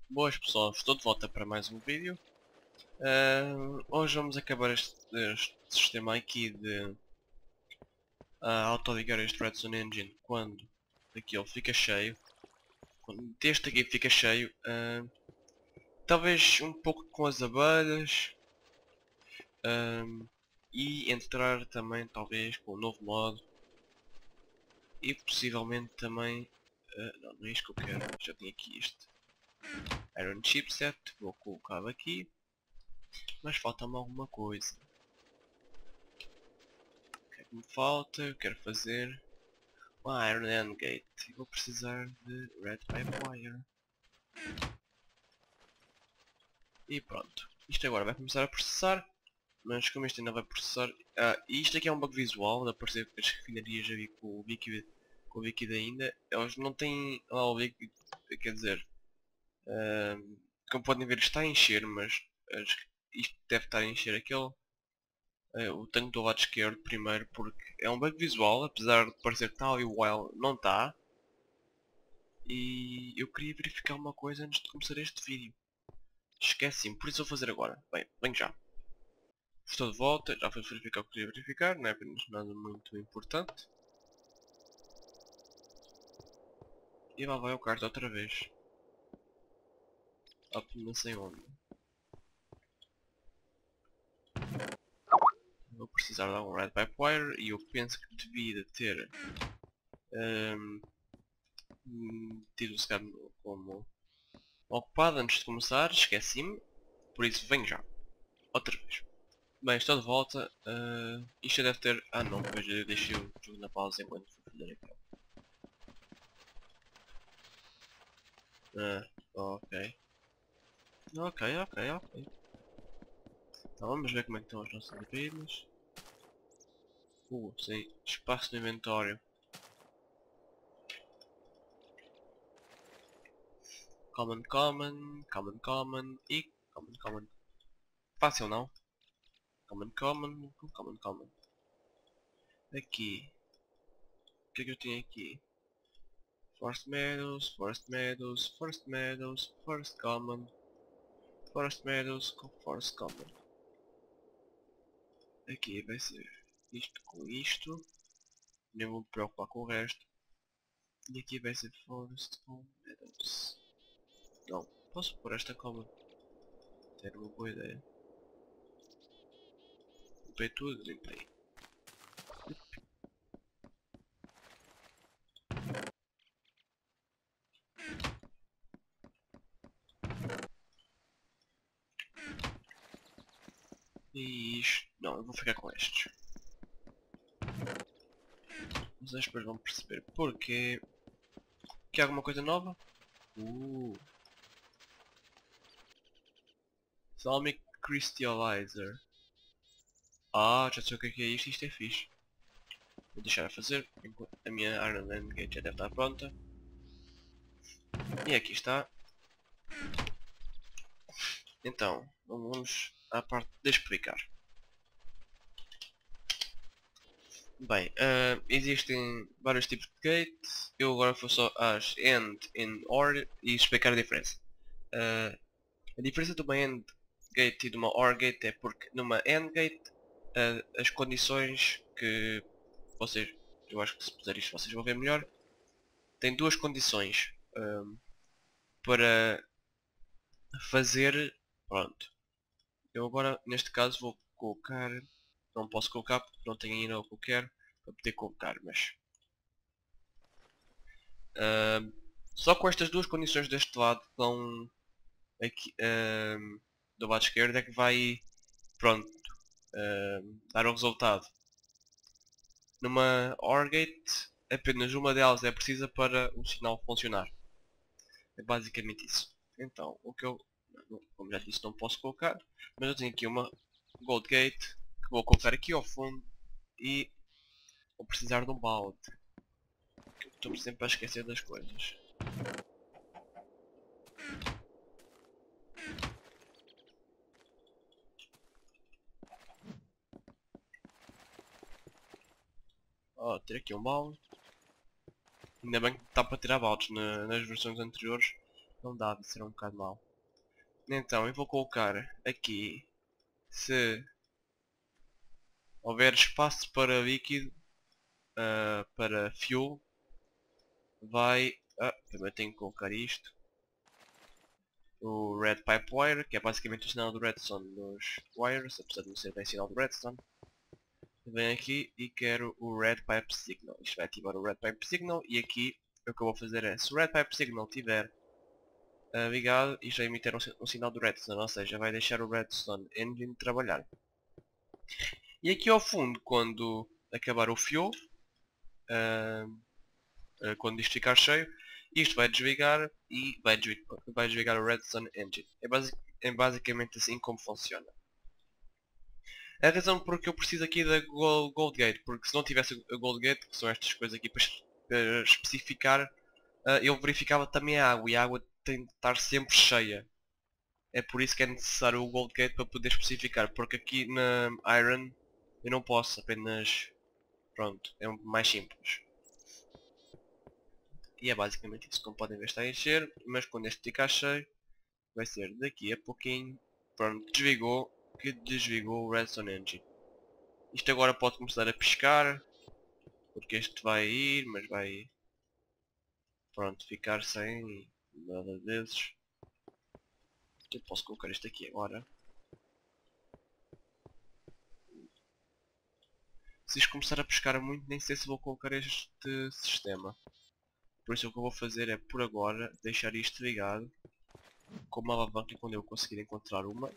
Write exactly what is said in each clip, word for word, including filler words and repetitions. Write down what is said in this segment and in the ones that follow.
Boas pessoal, estou de volta para mais um vídeo. Uh, hoje vamos acabar este, este sistema aqui de uh, autoligar este Redstone Engine quando aquilo fica cheio. Quando este aqui fica cheio, uh, talvez um pouco com as abelhas uh, e entrar também talvez com um novo modo e possivelmente também, uh, não, não é isto que eu quero, já tinha aqui este Iron Chipset, vou colocá-lo aqui. Mas falta-me alguma coisa. O que é que me falta? Eu quero fazer uma Iron Hand Gate. Vou precisar de Red Pipe Wire. E pronto. Isto agora vai começar a processar. Mas como isto ainda vai processar... Ah, e isto aqui é um bug visual. Dá para perceber que as refinarias já vi com o líquido, com o líquido ainda. Eles não têm lá o líquido. Quer dizer... Ah, como podem ver está a encher, mas as, isto deve estar a encher aquele... Uh, o tanque do lado esquerdo primeiro, porque é um bug visual, apesar de parecer que está ali o while, não está. E eu queria verificar uma coisa antes de começar este vídeo. Esqueci-me, por isso vou fazer agora. Bem, venho já. Estou de volta, já fui verificar o que queria verificar, não é apenas nada muito importante. E lá vai o carta outra vez. Up não sei onde. Vou precisar de algum Red Pipe Wire e eu penso que devia ter um, tido o secado como ocupado antes de começar, esqueci-me, por isso venho já, outra vez. Bem, estou de volta, uh, isto deve ter... ah não, pois eu deixei o jogo na pausa enquanto fui fazer aquilo. Ah, ok. Ok, ok, ok. Então vamos ver como é que estão as nossas bebidas. Uh, sim, espaço no inventório. Common, common, common, common e common, common. Fácil não? Common, common, common, common. Aqui. O que é que eu tenho aqui? Forest Meadows, Forest Meadows, Forest Meadows, Forest Common, Forest Meadows com Forest Common. Aqui vai ser isto com isto. Nem vou me preocupar com o resto. E aqui vai ser Forest com Meadows. Não, posso pôr esta Common. Era uma boa ideia. Limpei tudo, limpei. E isto... não, eu vou ficar com estes. Vocês depois vão perceber porque... Quer alguma coisa nova? Uh. Salmic Crystallizer. Ah, já sei o que é que é isto, isto é fixe. Vou deixar a fazer, enquanto a minha Iron Man Gate já deve estar pronta. E aqui está. Então, vamos à parte de explicar. Bem, uh, existem vários tipos de gate. Eu agora vou só às AND, in, OR e explicar a diferença. Uh, a diferença de uma AND gate e de uma OR gate é porque numa AND gate uh, as condições que vocês, eu acho que se puser isto vocês vão ver melhor, tem duas condições um, para fazer, pronto. Eu agora neste caso vou colocar, não posso colocar porque não tenho ainda o que eu quero para poder colocar, mas uh, só com estas duas condições deste lado dão aqui, uh, do lado esquerdo é que vai, pronto, uh, dar o resultado. Numa OR gate apenas uma delas é precisa para o sinal funcionar. É basicamente isso. Então, o que eu, como já disse, não posso colocar, mas eu tenho aqui uma Gold Gate que vou colocar aqui ao fundo e vou precisar de um balde. Estou sempre a esquecer das coisas. Oh, ter aqui um balde. Ainda bem que dá para tirar baldes na, nas versões anteriores. Não dá, será um bocado mau. Então eu vou colocar aqui, se houver espaço para líquido, uh, para fuel, vai... Ah, também tenho que colocar isto. O Red Pipe Wire, que é basicamente o sinal do Redstone nos wires, apesar de não ser bem sinal do Redstone. Venho aqui e quero o Red Pipe Signal. Isto vai ativar o Red Pipe Signal e aqui o que eu vou fazer é, se o Red Pipe Signal estiver uh, ligado, isto vai emitir um, um sinal do Redstone, ou seja, vai deixar o Redstone Engine trabalhar. E aqui ao fundo, quando acabar o fuel, uh, uh, quando isto ficar cheio, isto vai desligar e vai desligar, vai desligar o Redstone Engine. É, basic, é basicamente assim como funciona. A razão por que eu preciso aqui da Gold, Gold Gate, porque se não tivesse a Gold Gate, que são estas coisas aqui para uh, especificar, uh, eu verificava também a água, e a água tem de estar sempre cheia. É por isso que é necessário o Gold Gate para poder especificar, porque aqui na Iron eu não posso, apenas... Pronto, é mais simples. E é basicamente isso, como podem ver está a encher, mas quando este ficar cheio, vai ser daqui a pouquinho. Pronto, desligou, que desligou o Redstone Engine. Isto agora pode começar a piscar, porque este vai ir, mas vai... Pronto, ficar sem nada desses. Eu posso colocar isto aqui agora. Se isto começar a pescar muito, nem sei se vou colocar este sistema. Por isso o que eu vou fazer é, por agora, deixar isto ligado com uma alavanca quando eu conseguir encontrar uma.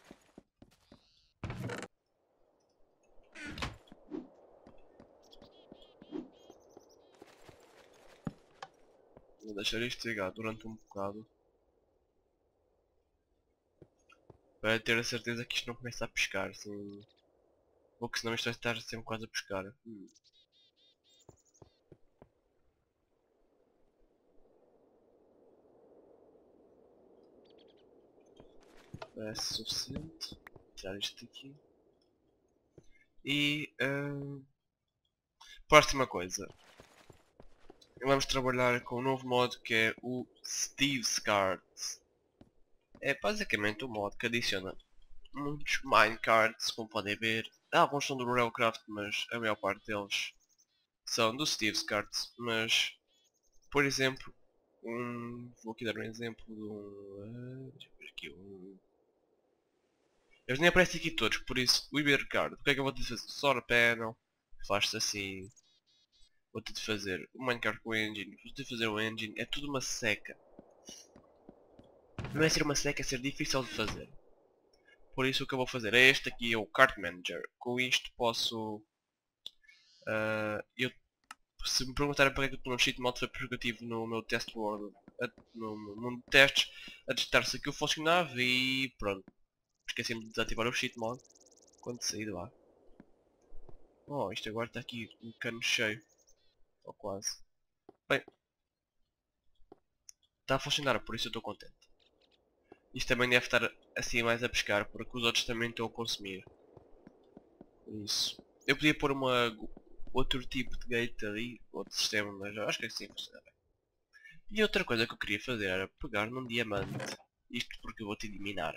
Vou deixar isto ligado durante um bocado. Para ter a certeza que isto não começa a pescar, assim... Ou que senão isto vai estar sempre quase a pescar. Hum. Parece suficiente. Vou tirar isto daqui. E... Uh... Próxima coisa. Vamos trabalhar com um novo modo que é o Steve's Cards. É basicamente um modo que adiciona muitos minecarts, como podem ver. Alguns são do Railcraft, mas a maior parte deles são do Steve's Cards. Mas, por exemplo, um, vou aqui dar um exemplo de um... Uh, deixa eu ver aqui um... Eles nem aparecem aqui todos, por isso, o Ibercard, o que é que eu vou ter de fazer? Solar Panel, faz-se assim... Vou ter de fazer o minecart com o engine, vou ter de fazer o engine, é tudo uma seca. Não é ser uma seca, é ser difícil de fazer. Por isso o que eu vou fazer é este aqui, é o Cart Manager. Com isto posso... Uh, eu, se me perguntarem para que eu estou no cheat mode foi porque eu estive no meu test world, a, no mundo de testes, a testar se aquilo funcionava e pronto. Esqueci-me de desativar o cheat mode quando saí de lá. Oh, isto agora está aqui um cano cheio. Ou quase. Bem, está a funcionar, por isso eu estou contente. Isto também deve estar assim mais a pescar, porque os outros também estão a consumir. Isso. Eu podia pôr uma, outro tipo de gate ali, outro sistema, mas acho que assim funciona bem. E outra coisa que eu queria fazer era pegar num diamante, isto porque eu vou te eliminar.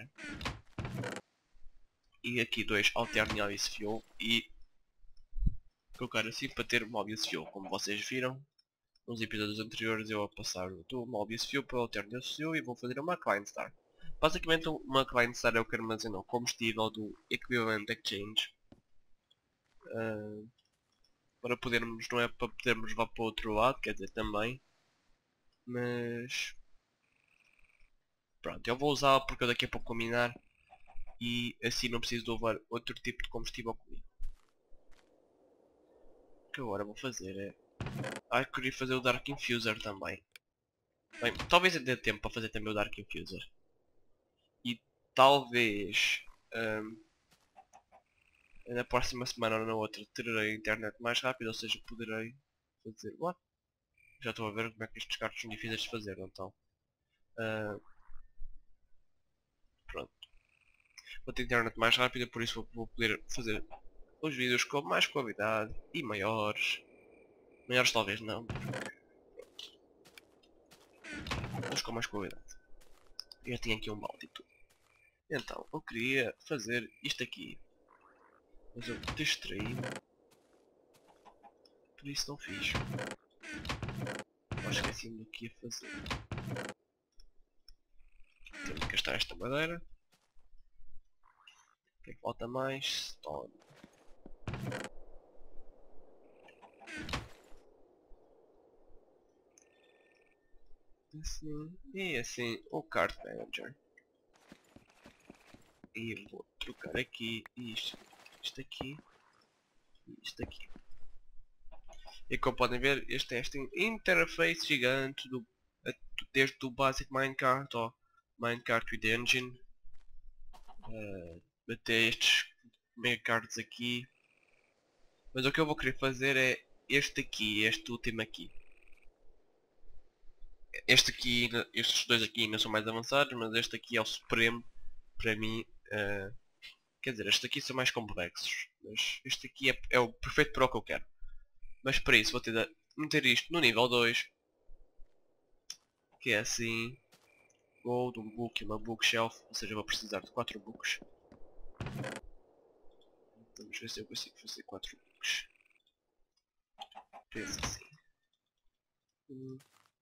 E aqui dois alterne obvious fuel e colocar assim para ter uma obvious fuel. Como vocês viram nos episódios anteriores, eu a passar do obvious fuel para o alterne fuel e vou fazer uma Client Star. Basicamente uma Client Star é o que armazena o combustível do Equivalent Exchange. Uh, para podermos, não é para podermos levar para o outro lado, quer dizer também, mas pronto, eu vou usá-la porque eu daqui a pouco combinar e assim não preciso de levar outro tipo de combustível comigo. O que agora vou fazer é... Ah, eu queria fazer o Dark Infuser também. Bem, talvez dê tempo para fazer também o Dark Infuser. E talvez... Um, na próxima semana ou na outra terei a internet mais rápida, ou seja, poderei fazer... What? Já estou a ver como é que estes cartos são difíceis de fazer, então. Uh, pronto. Vou ter internet mais rápida, por isso vou poder fazer os vídeos com mais qualidade e maiores. Maiores talvez não. Mas com mais qualidade. Eu já tinha aqui um balde e tudo. Então, eu queria fazer isto aqui. Mas eu distraí-me. Por isso não fiz. Eu esqueci-me do que ia fazer. Tenho que gastar esta madeira. O que é que falta mais? Stone. Assim, e assim o Cart Manager. E vou trocar aqui isto, isto aqui e isto aqui. E como podem ver, este é este interface gigante do, desde o Basic Minecart ou Minecart with Engine uh, até estes megacards aqui. Mas o que eu vou querer fazer é este aqui, este último aqui. Este aqui, estes dois aqui ainda são mais avançados, mas este aqui é o supremo para mim. Uh, quer dizer, estes aqui são mais complexos, mas este aqui é, é o perfeito para o que eu quero. Mas para isso vou ter de meter isto no nível dois, que é assim, gold, um book e uma bookshelf, ou seja, vou precisar de quatro books. Vamos ver se eu consigo fazer quatro books. Pensa assim. Hum.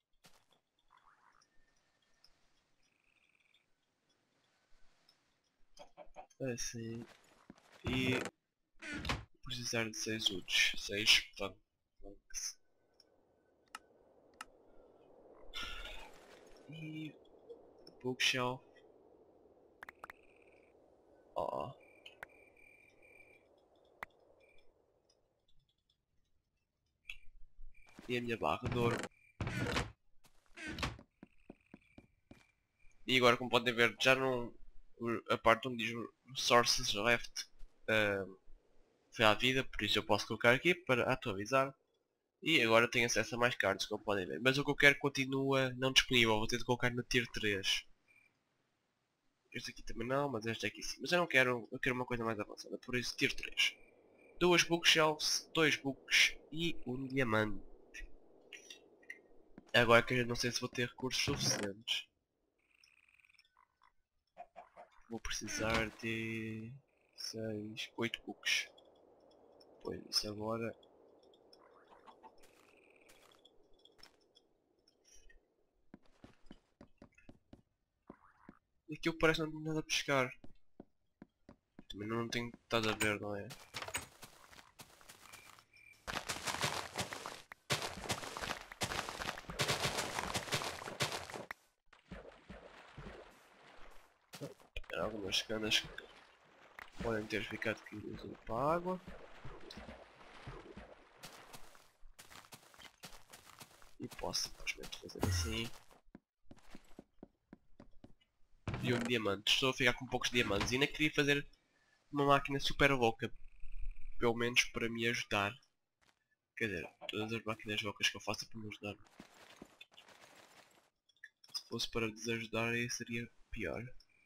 Assim. E precisar de seis woods. seis planks. E bookshelf. Oh. E a minha barra de ouro. E agora, como podem ver, já não, a parte onde diz sources left uh, foi à vida, por isso eu posso colocar aqui para atualizar. E agora tenho acesso a mais cards, como podem ver. Mas o que eu quero continua não disponível, vou ter de colocar no tier três. Este aqui também não, mas este aqui sim. Mas eu não quero, eu quero uma coisa mais avançada, por isso tier três. Duas bookshelves, dois books e um diamante. Agora que eu não sei se vou ter recursos suficientes. Vou precisar de seis, oito books. Pois isso agora. Aquilo parece não ter nada a pescar. Também não tenho estado a ver, não é? Algumas canas que podem ter ficado caídas para a água. E posso simplesmente fazer assim. E um diamante. Estou a ficar com poucos diamantes. E ainda queria fazer uma máquina super louca. Pelo menos para me ajudar. Quer dizer, todas as máquinas loucas que eu faço é para me ajudar. Se fosse para desajudar aí seria pior.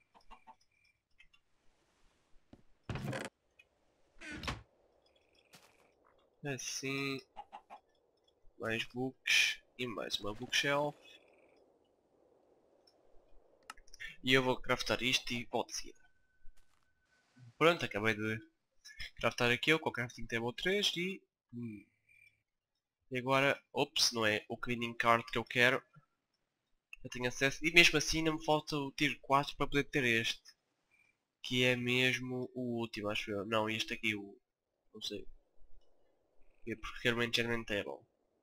Assim. Mais books. E mais uma bookshelf. E eu vou craftar isto e volto de seguida. Pronto, acabei de craftar aquilo com o crafting table três e... Hum. E agora, ops, não é o cleaning card que eu quero. Eu tenho acesso e mesmo assim não me falta o tier quatro para poder ter este. Que é mesmo o último, acho eu. Não, este aqui, o... não sei. É porque era o enchantment table.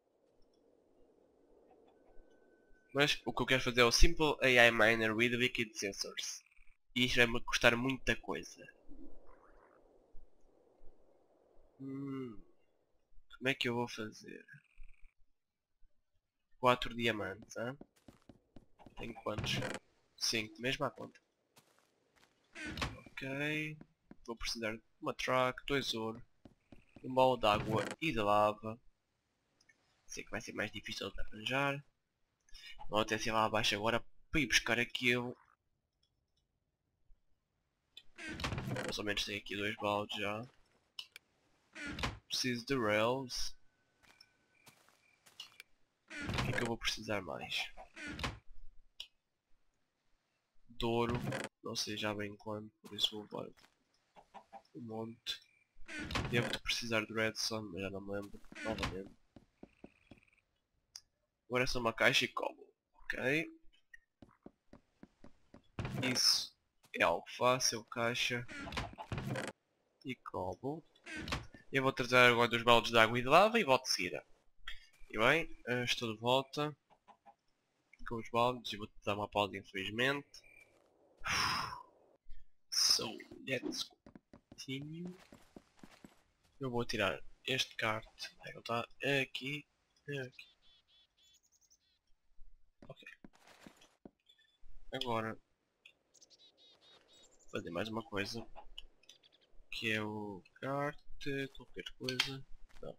Mas o que eu quero fazer é o Simple A I Miner with Liquid Sensors. E isto vai-me custar muita coisa. Hum, como é que eu vou fazer? quatro diamantes, hein? Tenho quantos? cinco, mesmo à conta. Ok. Vou precisar de uma truck, dois ouro, um balde de água e de lava. Sei que vai ser mais difícil de arranjar. Vou até ser lá abaixo agora para ir buscar aquilo. Mais ou menos tenho aqui dois baldes já. Preciso de rails. O que é que eu vou precisar mais? de ouro, não sei já bem quando, por isso vou levar um monte. Devo de precisar de redstone, mas já não me lembro, novamente. Agora é só uma caixa e cobble, ok? Isso é algo fácil, caixa e cobble. Eu vou trazer agora dos baldes de água e de lava e volto de seguida. E bem, uh, estou de volta com os baldes e vou-te dar uma pausa infelizmente. So, let's continue. Eu vou tirar este cart, ele está aqui, aqui. Ok. Agora, fazer mais uma coisa, que é o cart, qualquer coisa, não.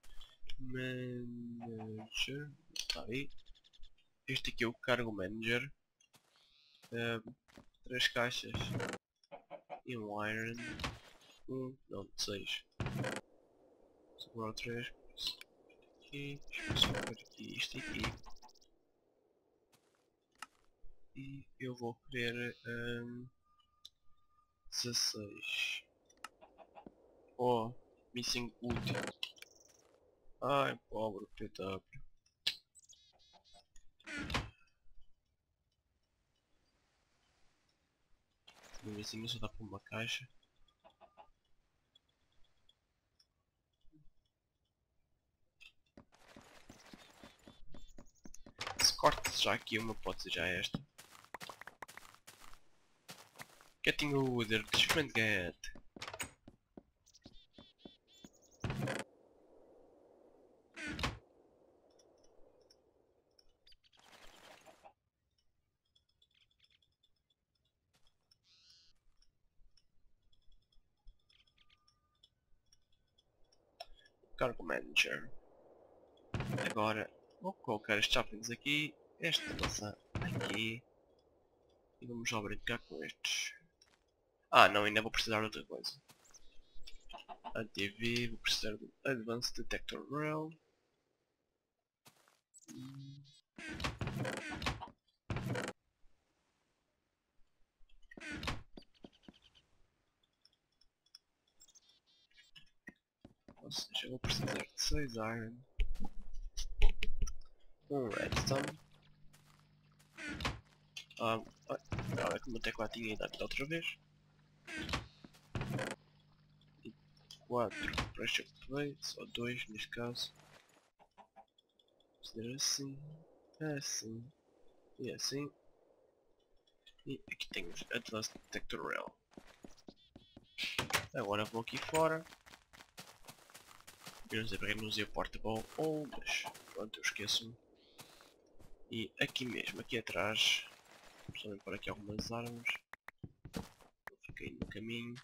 Manager, está aí. Este aqui é o cargo manager. Uh, três caixas e um iron. Um, não, seis. Sobrou três. Aqui, deixa-me só ver aqui isto aqui. E eu vou querer um, dezasseis. Oh, missing wood. Ai, pobre P W. Mesmo assim só dá para uma caixa. Se corta já aqui uma, pode ser já esta. Getting wood, achievement get. Cargo manager. Agora vou colocar estes saplings aqui, esta maçã aqui e vamos já brincar com estes. Ah não, ainda vou precisar de outra coisa. A T V, vou precisar do Advanced Detector Rail. Ou seja, vou precisar de seis iron, um redstone. Ah, olha que o meu teclado tinha ido outra vez. E quatro pressure plates, ou dois neste caso. Fazer assim, assim e assim. E aqui tenho o Advanced Detector Rail. Agora vou aqui fora. Eu não sei para que não usei o portable ou, mas pronto, eu esqueço-me. E aqui mesmo, aqui atrás, vamos pôr aqui algumas armas. Fiquei no caminho.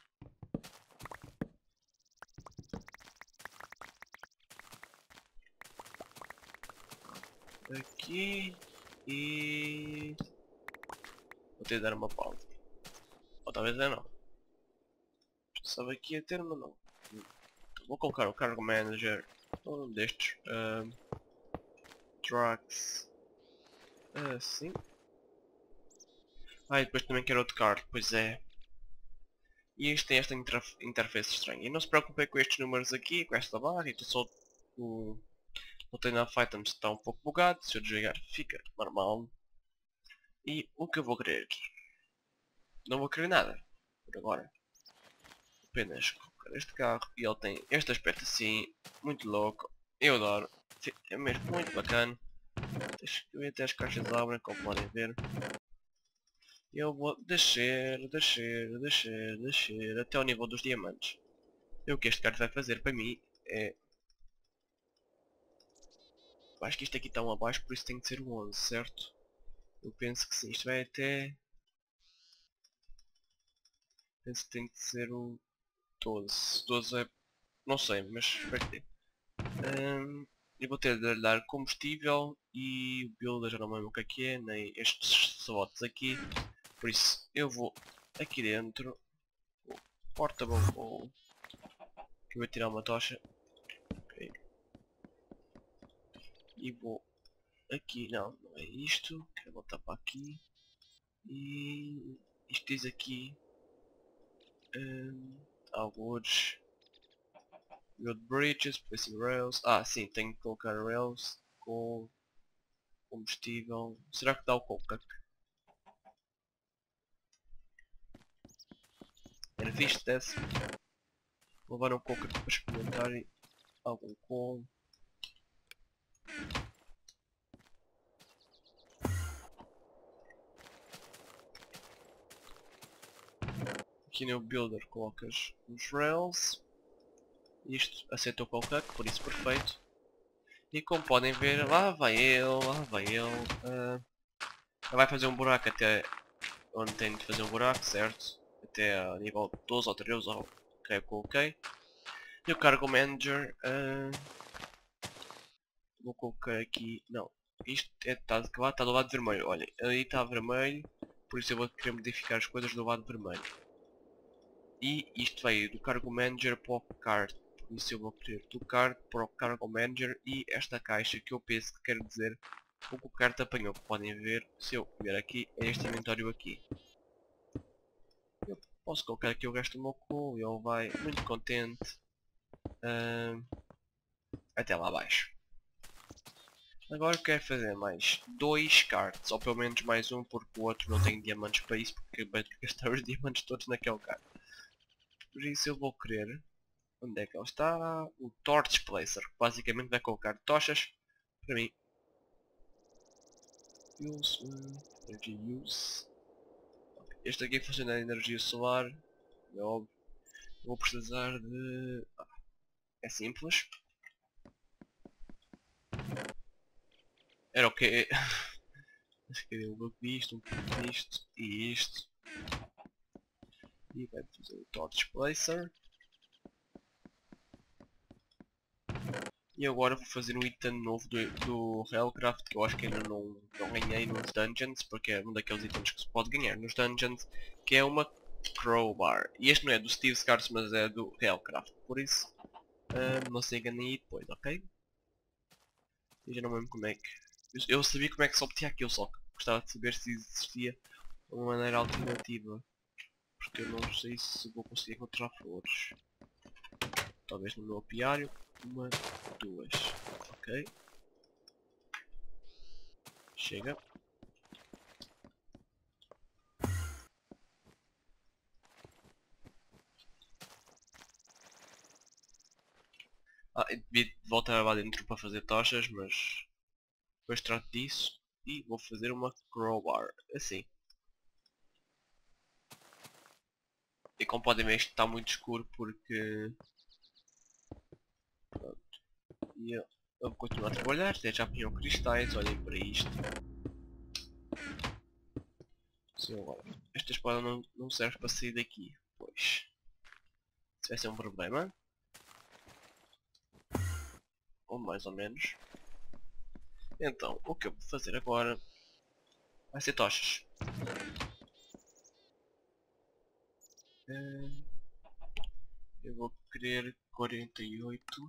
Aqui e vou ter de dar uma pausa. Ou talvez é não. Estava aqui a ter, mas não. Vou colocar o Cargo Manager, um destes. Um, trucks. Assim. Ah, e depois também quero outro card, pois é. E isto tem esta interf interface estranha. E não se preocupem com estes números aqui, com esta barra, e só o, o Train of Items está um pouco bugado. Se eu desligar fica normal. E o que eu vou querer? Não vou querer nada, por agora. Apenas colocar este carro e ele tem este aspecto assim, muito louco. Eu adoro. É mesmo muito bacana. Deixa eu ver até as caixas abrem, como podem ver. Eu vou descer, descer, descer, descer até ao nível dos diamantes. E o que este carro vai fazer para mim é... Eu acho que isto aqui está um abaixo, por isso tem que ser o onze, certo? Eu penso que sim, isto vai até... Penso que tem que ser o doze. doze é... não sei, mas espero que dê. Um, eu vou ter de lhe dar combustível e o builder já não me lembro o que é que é, nem estes slots aqui. Por isso eu vou aqui dentro, o portable ou que eu vou tirar uma tocha. Okay. E vou aqui, não, não é isto, quero voltar para aqui. E isto diz aqui um, alguns build bridges, placing rails. Ah sim, tenho que colocar rails com combustível. Será que dá o coca? Era fixe desse. Vou levar um coca para experimentar algum com. Aqui no builder colocas os rails. Isto aceitou qualquer, por isso perfeito. E como podem ver, lá vai ele, lá vai ele. Uh, ele vai fazer um buraco até onde tem de fazer um buraco, certo? Até a nível doze ou treze, ou creio que coloquei. E o Cargo Manager, uh, vou colocar aqui, não, isto está de que lado? Está do lado vermelho, olha, aí está vermelho, por isso eu vou querer modificar as coisas do lado vermelho. E isto veio do Cargo Manager para o Cart, por isso eu vou querer do Cart para o Cargo Manager e esta caixa que eu penso que quer dizer o que o Cart apanhou, que podem ver, se eu ver aqui, é este inventório aqui. Eu posso colocar aqui o resto do meu cool e ele vai muito contente uh, até lá abaixo. Agora eu quero fazer mais dois cards, ou pelo menos mais um, porque o outro não tem diamantes para isso, porque vai ter que gastar os diamantes todos naquele card. Por isso eu vou querer, onde é que ele está? O Torch Placer, que basicamente vai colocar tochas para mim. Use, uh, energy use. Este aqui funciona a energia solar, é óbvio. Vou precisar de... Ah, é simples. Era o que? Acho que eu vou isto, um pouco disto e isto. E vai fazer o Torch Placer. E agora vou fazer um item novo do, do Hellcraft, que eu acho que ainda não, não ganhei nos Dungeons, porque é um daqueles itens que se pode ganhar nos Dungeons, que é uma Crowbar. E este não é do Steve Scars, mas é do Hellcraft, por isso uh, não se enganem aí depois, ok? Eu já não me lembro como é que... Eu, eu sabia como é que se obtinha aquilo, só que gostava de saber se existia uma maneira alternativa. Porque eu não sei se vou conseguir encontrar flores. Talvez no meu apiário. Uma, duas. Ok. Chega. Ah, eu devia voltar lá dentro para fazer tochas, mas depois trato disso e vou fazer uma crowbar, assim. E como podem ver isto está muito escuro porque... Pronto. E eu, eu vou continuar a trabalhar, até já apanhou cristais, olhem para isto. Sim, agora. Esta espada não, não serve para sair daqui, pois. Isso vai ser um problema. Ou mais ou menos. Então, o que eu vou fazer agora vai ser tochas. Eu vou querer quarenta e oito.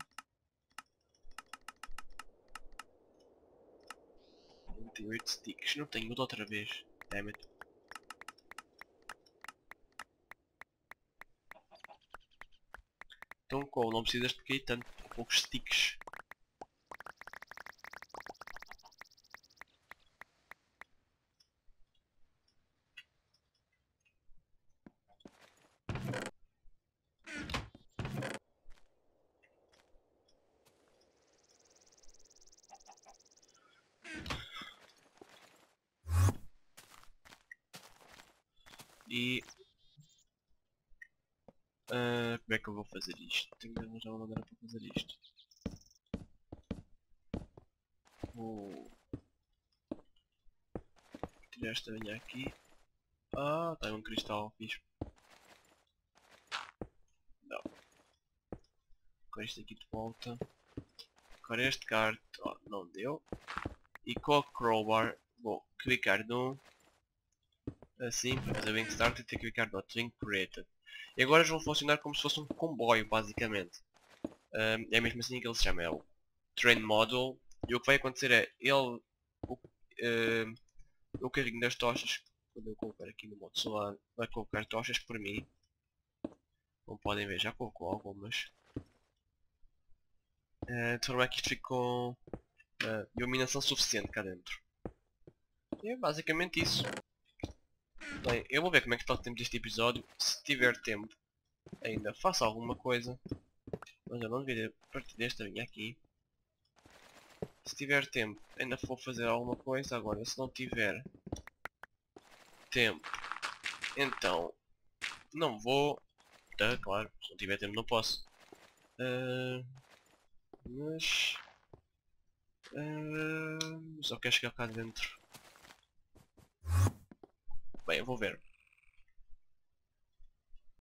quarenta e oito sticks. Não tenho de outra vez. Damn it. Então, como não precisas de cair tanto, poucos sticks. E... Uh, como é que eu vou fazer isto? Tenho de arranjar uma maneira para fazer isto. Vou... tirar esta linha aqui. Ah, está um cristal fixe. Não. Com este aqui de volta. Agora este card, oh, não deu. E com a crowbar vou clicar no... assim, para fazer Link Start e ter que clicar no Link Created. E agora eles vão funcionar como se fosse um comboio, basicamente. Um, é mesmo assim que ele se chama, é o Train Module. E o que vai acontecer é, ele... O, uh, o carrinho das tochas Quando eu colocar aqui no modo solar, vai colocar tochas por mim. Como podem ver, já colocou algumas. Uh, de forma que isto fique com uh, iluminação suficiente cá dentro. E é basicamente isso. Bem, eu vou ver como é que está o tempo deste episódio. Se tiver tempo, ainda faço alguma coisa. Mas eu não devia a partir desta linha aqui. Se tiver tempo, ainda vou fazer alguma coisa. Agora, se não tiver tempo, então não vou. Tá, claro, se não tiver tempo não posso. Uh, mas... Uh, só quero chegar cá dentro. Bem, eu vou ver.